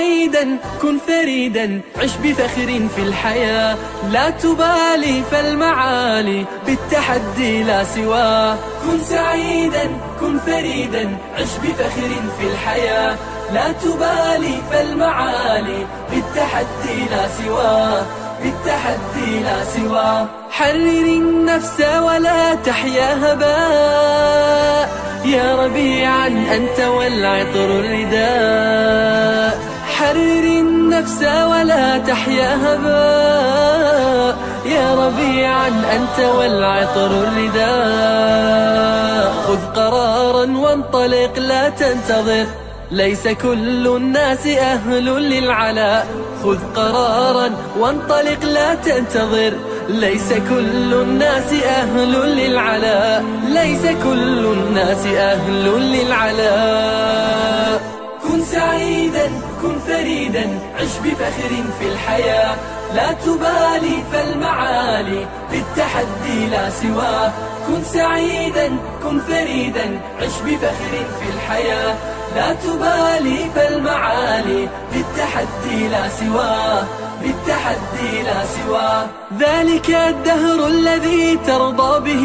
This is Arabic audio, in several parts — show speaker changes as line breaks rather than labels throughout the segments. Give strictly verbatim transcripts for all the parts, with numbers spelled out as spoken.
سعيدا كن فريدا عش بفخر في الحياة، لا تبالي فالمعالي بالتحدي لا سواه. كن سعيدا كن فريدا عش بفخر في الحياة، لا تبالي فالمعالي بالتحدي لا سواه، بالتحدي لا سواه. حرر النفس ولا تحيا هباء، يا ربيعا أنت والعطر الرداء. حرر النفس ولا تحيا هباء، يا ربيعا أنت والعطر الرداء. خذ قرارا وانطلق لا تنتظر، ليس كل الناس أهل للعلاء. خذ قرارا وانطلق لا تنتظر، ليس كل الناس أهل للعلاء، ليس كل الناس أهل للعلاء. كن سعيدا كن فريدا عش بفخر في الحياة، لا تبالي فالمعالي بالتحدي لا سواه. كن سعيدا كن فريدا عش بفخر في الحياة، لا تبالي فالمعالي بالتحدي لا سواه، بالتحدي لا سواه. ذلك الدهر الذي ترضى به،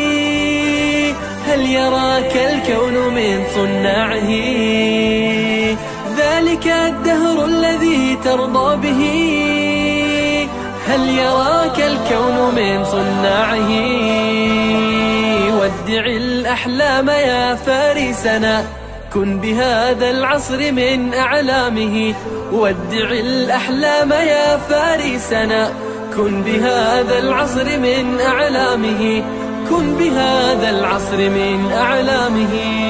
هل يراك الكون من صناعه؟ ذلك الدهر الذي ترضى به، هل يراك الكون من صناعه؟ ودع الأحلام يا فارسنا، كن بهذا العصر من أعلامه. ودع الأحلام يا فارسنا، كن بهذا العصر من أعلامه، كن بهذا العصر من أعلامه.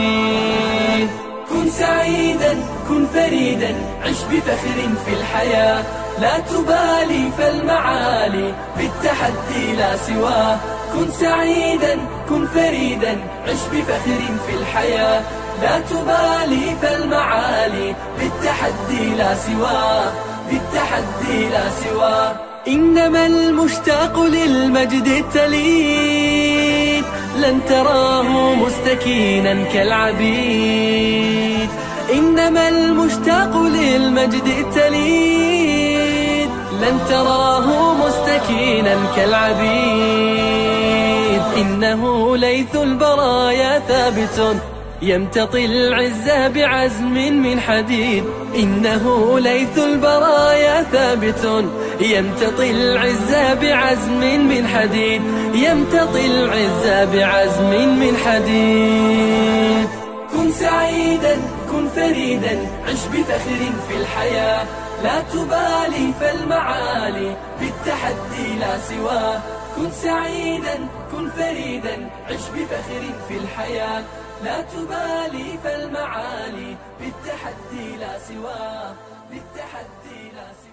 كن سعيدا كن فريدا عش بفخر في الحياة، لا تبالي فالمعالي بالتحدي لا سواه. كن سعيدا كن فريدا عش بفخر في الحياة، لا تبالي فالمعالي بالتحدي لا سواه، بالتحدي لا سواه. إنما المشتاق للمجد التليد لن تراه مستكينا كالعبيد. إنما المشتاق للمجد التليد لن تراه مستكينا كالعبيد. إنه ليث البرايا ثابت يمتطي العز بعزم من حديد. إنه ليث البرايا ثابت يمتطي العز بعزم من حديد، يمتطي العز بعزم من حديد. كن سعيدا كن فريدا عش بفخر في الحياة، لا تبالي فالمعالي بالتحدي لا سواه. كن سعيدا كن فريدا عش بفخر في الحياة، لا تبالي فالمعالي بالتحدي لا سواه، بالتحدي لا سواه.